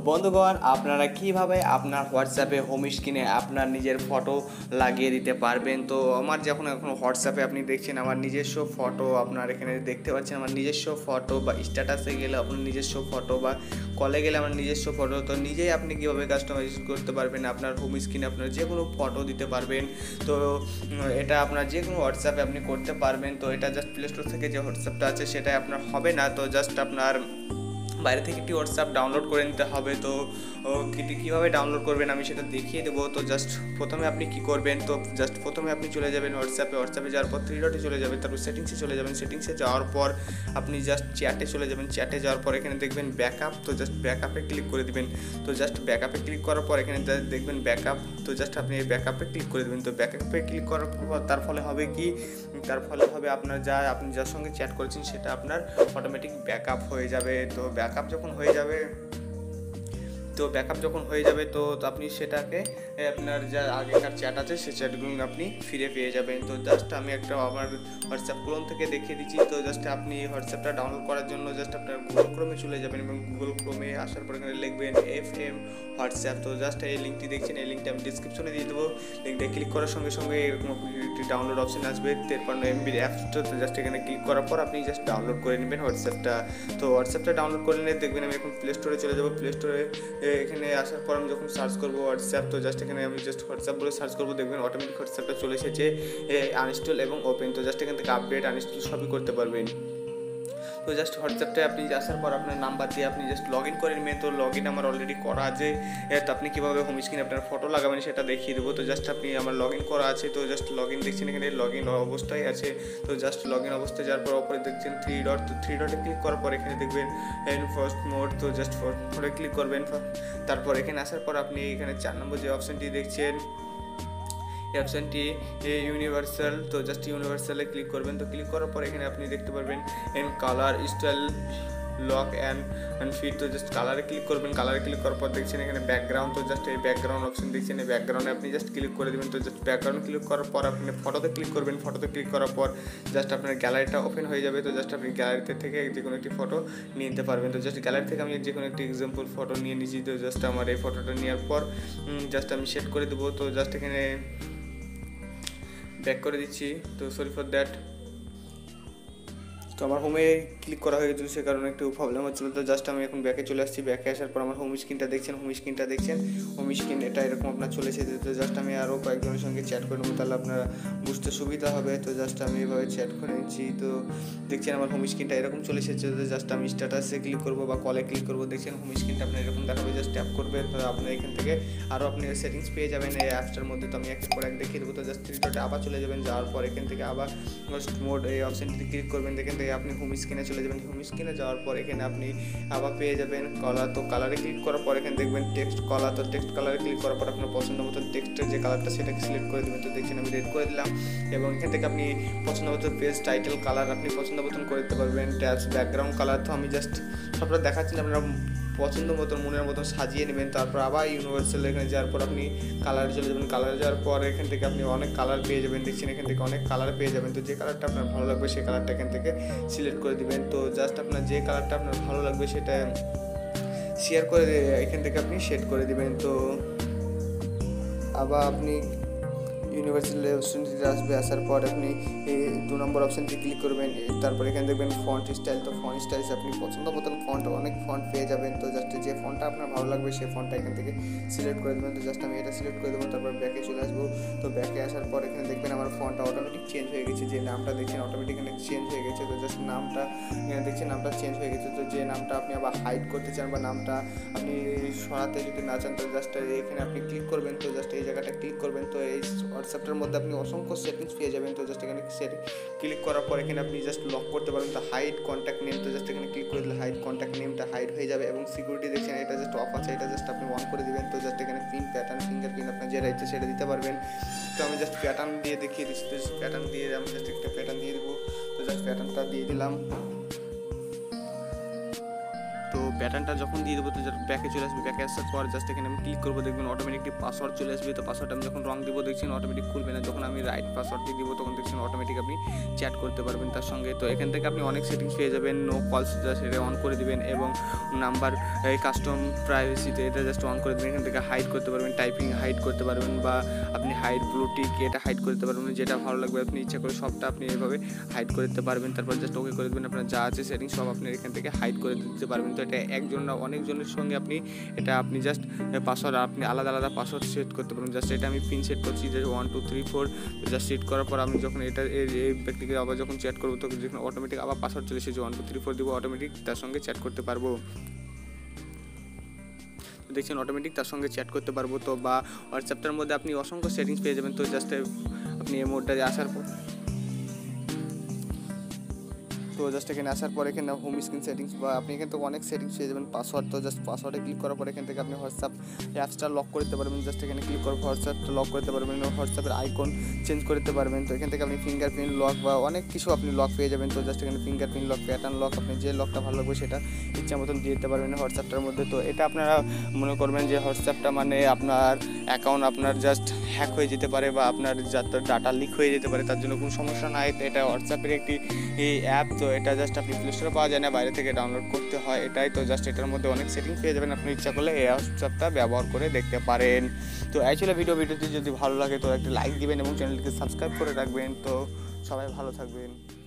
বন্ধুগণ, আপনারা কিভাবে আপনার হোয়াটসঅ্যাপে হোম স্ক্রিনে আপনার নিজের ফটো লাগিয়ে দিতে পারবেন। তো আমার যখন এখন হোয়াটসঅ্যাপে আপনি দেখছেন আমার নিজস্ব ফটো, আপনার এখানে দেখতে পাচ্ছেন আমার নিজস্ব ফটো, বা স্ট্যাটাসে গেলে আপনার নিজস্ব ফটো, বা কলে গেলে আমার নিজস্ব ফটো। তো নিজেই আপনি কীভাবে কাস্টমাইজ করতে পারবেন, আপনার হোম স্ক্রিনে আপনার যে কোনো ফটো দিতে পারবেন। তো এটা আপনার যে কোনো হোয়াটসঅ্যাপে আপনি করতে পারবেন। তো এটা জাস্ট প্লে স্টোর থেকে যে হোয়াটসঅ্যাপটা আছে সেটাই আপনার হবে না। তো জাস্ট আপনার বাইরে থেকে একটি হোয়াটসঅ্যাপ ডাউনলোড করে নিতে হবে। তো কীভাবে ডাউনলোড করবেন আমি সেটা দেখিয়ে দেবো। তো জাস্ট প্রথমে আপনি কী করবেন, তো জাস্টে আপনি চলে যাবেন হোয়াটসঅ্যাপে যাওয়ার পর 3 ডটে চলে যাবেন, তারপর সেটিংসে চলে যাবেন। সেটিংসে যাওয়ার পর আপনি জাস্ট চ্যাটে চলে যাবেন। চ্যাটে যাওয়ার পর এখানে দেখবেন ব্যাকআপ, তো জাস্ট ব্যাকআপে ক্লিক করে দিবেন। তো জাস্ট ব্যাকআপে ক্লিক করার পর এখানে দেখবেন ব্যাকআপ, তো জাস্ট আপনি এই ব্যাকআপে ক্লিক করে দেবেন। তো ব্যাকআপে ক্লিক করার পর তার ফলে হবে আপনি যার সঙ্গে চ্যাট করেছেন সেটা আপনার অটোমেটিক ব্যাকআপ হয়ে যাবে। তো ব্যাকআপ যখন হয়ে যাবে তো আপনি সেটাকে আপনার যা আগেকার চ্যাট আছে সেই চ্যাটগুলো আপনি ফিরে পেয়ে যাবেন। তো জাস্ট আমি একটা আমার হোয়াটসঅ্যাপ ক্লোন থেকে দেখিয়ে দিচ্ছি। তো জাস্ট আপনি হোয়াটসঅ্যাপটা ডাউনলোড করার জন্য জাস্ট আপনার গুগল ক্রোমে চলে যাবেন, এবং গুগল ক্রোমে আসার পর এখানে লিখবেন FM হোয়াটসঅ্যাপ। তো জাস্ট এই লিঙ্কটি দেখছেন, এই লিঙ্কটা আমি ডিসক্রিপশনে দিয়ে দেবো। লিঙ্কটা ক্লিক করার সঙ্গে সঙ্গে এরকম একটি ডাউনলোড অপশন আসবে 53 MB অ্যাপসটা। তো জাস্ট এখানে ক্লিক করার পর আপনি জাস্ট ডাউনলোড করে নেবেন হোয়াটসঅ্যাপটা। তো হোয়াটসঅ্যাপটা ডাউনলোড করে নিলে দেখবেন আমি এখন প্লে স্টোরে চলে যাবো। প্লে স্টোরে এখানে আসার পর আমি যখন সার্চ করবো হোয়াটসঅ্যাপ, তো জাস্ট এখানে আমি জাস্ট হোয়াটসঅ্যাপ বলে সার্চ করবো, দেখবেন অটোমেটিক হোয়াটসঅ্যাপটা চলে এসেছে আনইনস্টল এবং ওপেন। তো জাস্ট এখান থেকে আপডেট আনইনস্টল সবই করতে পারবেন। তো জাস্ট হোয়াটসঅ্যাপটা আপনি আসার পর আপনার নাম্বার দিয়ে আপনি জাস্ট লগ ইন করে নেবেন। তো লগ ইন আমার অলরেডি করা আছে। তো আপনি কীভাবে হোম স্ক্রিনে আপনার ফটো লাগাবেন সেটা দেখিয়ে দেবো। তো জাস্ট আপনি আমার লগ ইন করা আছে। তো জাস্ট লগ ইন দেখছেন, এখানে লগ ইন অবস্থায় আছে। তো জাস্ট লগ ইন অবস্থায় যাওয়ার পর ওপরে দেখছেন 3 ডট, তো 3 ডটে ক্লিক করার পর এখানে দেখবেন ফার্স্ট মোড। তো জাস্ট ফার্স্ট মোডে ক্লিক করবেন। তারপর এখানে আসার পর আপনি এখানে 4 নম্বর যে অপশানটি দেখছেন এই অপশানটি ইউনিভার্সাল। তো জাস্ট ইউনিভার্সালে ক্লিক করবেন। তো ক্লিক করার পর এখানে আপনি দেখতে পারবেন colour style lock and fit. তো জাস্ট কালারে ক্লিক করবেন। কালারে ক্লিক করার পর দেখছেন এখানে ব্যাকগ্রাউন্ড। তো জাস্ট এই ব্যাকগ্রাউন্ড অপশন দেখছেন, এই ব্যাকগ্রাউন্ডে আপনি জাস্ট ক্লিক করে দেবেন। তো জাস্ট ব্যাকগ্রাউন্ড ক্লিক করার পর আপনি ফটোতে ক্লিক করবেন। ফটোতে ক্লিক করার পর জাস্ট আপনার গ্যালারিটা ওপেন হয়ে যাবে। তো জাস্ট আপনি গ্যালারিতে থেকে যে কোনো একটি ফটো নিয়ে নিতে পারবেন। তো জাস্ট গ্যালারি থেকে আমি যে কোনো একটি এক্সাম্পল ফটো নিয়ে নিয়েছি। তো জাস্ট আমার এই ফটোটা নেওয়ার পর জাস্ট আমি সেট করে দেবো। তো জাস্ট এখানে ব্যাক করে দিচ্ছি। তো সরি ফর দ্যাট। তো আমার হোমে ক্লিক করা হয়ে গেছিলো, সে কারণে একটু প্রবলেম হচ্ছিলো। তো জাস্ট আমি এখন ব্যাকে চলে আসছি। ব্যাকে আসার পর আমার হোম স্ক্রিন এটা এরকম আপনার চলে এসেছে। তো জাস্ট আমি আরও কয়েকজনের সঙ্গে চ্যাট করে নেবো, তাহলে আপনারা বুঝতে সুবিধা হবে। তো জাস্ট আমি এভাবে চ্যাট করে নিচ্ছি। তো দেখছেন আমার হোম স্ক্রিনটা এরকম চলে এসেছে। তো জাস্ট আমি স্ট্যাটাসে ক্লিক করবো বা কলে ক্লিক করবো, দেখছেন হোম স্ক্রিনটা আপনার এরকম দেখাবে। জাস্ট ট্যাপ করবে। তো আপনি এখান থেকে আরও আপনি সেটিংস পেয়ে যাবেন এই অ্যাপসটার মধ্যে। তো আমি একের পর এক দেখিয়ে দেবো। তো জাস্ট 3 ডটে আবার চলে যাবেন। যাওয়ার পর এখান থেকে আবার ফার্স্ট মোড এই অপশানটিতে ক্লিক করবেন। দেখেন আপনি হোম স্ক্রিনে চলে যাবেন। হোম স্ক্রিনে যাওয়ার পর এখানে আপনি আবার পেয়ে যাবেন কালার। তো কালারে ক্লিক করার পর এখানে দেখবেন টেক্সট কালার। তো টেক্সট কালারে ক্লিক করার পর আপনার পছন্দ মতো টেক্সটের যে কালারটা সেটাকে সিলেক্ট করে দেবেন। তো দেখছেন আমি রেড করে দিলাম, এবং এখান থেকে আপনি পছন্দ মতো পেজ টাইটেল কালার আপনি পছন্দ মতন করে দিতে পারবেন। ট্যাবস ব্যাকগ্রাউন্ড কালার তো আমি জাস্ট সবটা দেখাচ্ছি, আপনারা পছন্দ মতন মনের মতন সাজিয়ে নেবেন। তারপর আবার ইউনিভার্সাল এখানে যাওয়ার পর আপনি কালারে চলে যাবেন। কালারে যাওয়ার পর এখান থেকে আপনি অনেক কালার পেয়ে যাবেন। দেখছেন এখান থেকে অনেক কালার পেয়ে যাবেন। তো যে কালারটা আপনার ভালো লাগবে সেই কালারটা এখান থেকে সিলেক্ট করে দিবেন। তো জাস্ট আপনার যে কালারটা আপনার ভালো লাগবে সেটা শেয়ার করে এখান থেকে আপনি সেট করে দিবেন। তো আবার আপনি ইউনিভার্সাল অপশনটিতে আসবে। আসার পর আপনি এই 2 নম্বর অপশানটি ক্লিক করবেন। তারপর এখানে দেখবেন ফন্ট স্টাইল। তো ফন্ট স্টাইলস আপনি পছন্দ মতন অনেক ফন্ট পেয়ে যাবেন। তো জাস্ট যে ফন্টটা আপনার ভালো লাগবে সেই ফন্টটা এখান থেকে সিলেক্ট করে দেবেন। তো জাস্ট আমি এটা সিলেক্ট করে দেবো। তারপর ব্যাকে চলে আসবো। তো ব্যাকে আসার পর এখানে দেখবেন আমার ফন্টটা অটোমেটিক চেঞ্জ হয়ে গেছে। যে নামটা দেখছেন অটোমেটিক এখানে চেঞ্জ হয়ে গেছে। তো জাস্ট নামটা এখানে দেখছেন নামটা চেঞ্জ হয়ে গেছে। তো যে নামটা আপনি আবার হাইড করতে চান বা নামটা আপনি সরাতে যদি না চান, তো জাস্ট এখানে আপনি ক্লিক করবেন। তো জাস্ট এই জায়গাটা ক্লিক করবেন। তো এই হোয়াটসঅ্যাপটার মধ্যে আপনি অসংখ্য সেটিংস পেয়ে যাবেন। তো জাস্ট এখানে ক্লিক করার পর এখানে আপনি জাস্ট লক করতে পারবেন। তো হাইড কন্ট্যাক্ট নেম, তো জাস্ট এখানে ক্লিক করে দিলে হাইড কন্ট্যাক্ট নেমটা হাইড হয়ে যাবে। এবং সিকিউরিটি দেখছেন এটা জাস্ট অফ আছে, এটা জাস্ট আপনি অন করে দিবেন। তো জাস্ট এখানে পিন প্যাটার্ন ফিঙ্গারপ্রিন্ট আপনার যেটা ইচ্ছে সেটা দিতে পারবেন। তো আমি জাস্ট প্যাটার্ন দিয়ে দেখিয়ে দিচ্ছি। তো প্যাটার্ন দিয়ে আমি জাস্ট একটা প্যাটার্ন দিয়ে দেবো। তো জাস্ট প্যাটার্নটা দিয়ে দিলাম। তো প্যাটার্নটা যখন দিয়ে দেবো তো ব্যাকে চলে আসবে। ব্যাকে আসার পর জাস্ট এখানে আমি ক্লিক করবো, দেখবেন অটোমেটিক পাসওয়ার্ড চলে আসবে। তো পাসওয়ার্ড আমি যখন রং দিব দেখছেন অটোমেটিক খুলবে না, যখন আমি রাইট পাসওয়ার্ডটি দিব তখন দেখছেন অটোমেটিক আপনি চ্যাট করতে পারবেন তার সঙ্গে। তো এখান থেকে আপনি অনেক সেটিংস পেয়ে যাবেন। নো কলস জাস্ট এটা অন করে দিবেন, এবং নাম্বার কাস্টম প্রাইভেসিতে এটা জাস্ট অন করে দেবেন। এখান থেকে হাইড করতে পারবেন, টাইপিং হাইড করতে পারবেন, বা আপনি হাইড ব্লুটিক এটা হাইড করতে পারবেন, যেটা ভালো লাগবে আপনি ইচ্ছা করে সবটা আপনি এভাবে হাইড করে দিতে পারবেন। তারপর জাস্ট ওকে করে দেবেন, আপনার যা আছে সেটিংস সব আপনি এখান থেকে হাইড করে দিতে পারবেন। তো এটা একজন না অনেকজনের সঙ্গে আপনি জাস্ট পাসওয়ার্ড আপনি আলাদা আলাদা পাসওয়ার্ড সেট করতে পারবেন। জাস্ট এটা আমি পিন সেট করছি যে 1 2 3 4। জাস্ট সেট করার পর আমি যখন এটা এই ব্যক্তিকে আবার যখন চ্যাট করবো তখন যখন অটোমেটিক আবার পাসওয়ার্ড চলে এসেছে 1 2 3 4 দিব, অটোমেটিক তার সঙ্গে চ্যাট করতে পারবো। দেখছেন অটোমেটিক তার সঙ্গে চ্যাট করতে পারবো। তো বা হোয়াটসঅ্যাপটার মধ্যে আপনি অসংখ্য সেটিংস পেয়ে যাবেন। তো জাস্ট আপনি এই মোডটা আসার পর এখানে আসার পর এখানে হোম স্ক্রিন সেটিংস বা আপনি এখান থেকে অনেক সেটিংস পেয়ে যাবেন। পাসওয়ার্ড, তো জাস্ট পাসওয়ার্ডে ক্লিক করার পর এখান থেকে আপনি হোয়াটসঅ্যাপ অ্যাপসটা লক করতে পারবেন। জাস্ট এখানে ক্লিক করে হোয়াটসঅ্যাপটা লক করতে পারবেন, হোয়াটসঅ্যাপের আইকন চেঞ্জ করতে পারবেন। তো এখান থেকে আপনি ফিঙ্গারপ্রিন্ট লক বা অনেক কিছু আপনি লক পেয়ে যাবেন। তো জাস্ট এখানে ফিঙ্গারপ্রিন্ট লক, প্যাটার্ন লক, আপনি যে লকটা ভালো লাগবে সেটা ইচ্ছা মতন দিয়ে দিতে পারবেন হোয়াটসঅ্যাপটার মধ্যে। তো এটা আপনারা মনে করবেন যে হোয়াটসঅ্যাপটা মানে আপনার অ্যাকাউন্ট আপনার জাস্ট হ্যাক হয়ে যেতে পারে বা আপনার ডাটা লিক হয়ে যেতে পারে, তার জন্য কোনো সমস্যা নাই। তো এটা হোয়াটসঅ্যাপের একটি অ্যাপ, তো এটা জাস্ট আপনি প্লে স্টোরে পাওয়া যায় না, বাইরে থেকে ডাউনলোড করতে হয় এটাই। তো জাস্ট এটার মধ্যে অনেক সেটিংস পেয়ে যাবেন, আপনি ইচ্ছা করলে এই হোয়াটসঅ্যাপটা ব্যবহার করে দেখতে পারেন। তো অ্যাকচুয়ালি ভিডিওটি যদি ভালো লাগে তো একটা লাইক দিবেন এবং চ্যানেলটিকে সাবস্ক্রাইব করে রাখবেন। তো সবাই ভালো থাকবেন।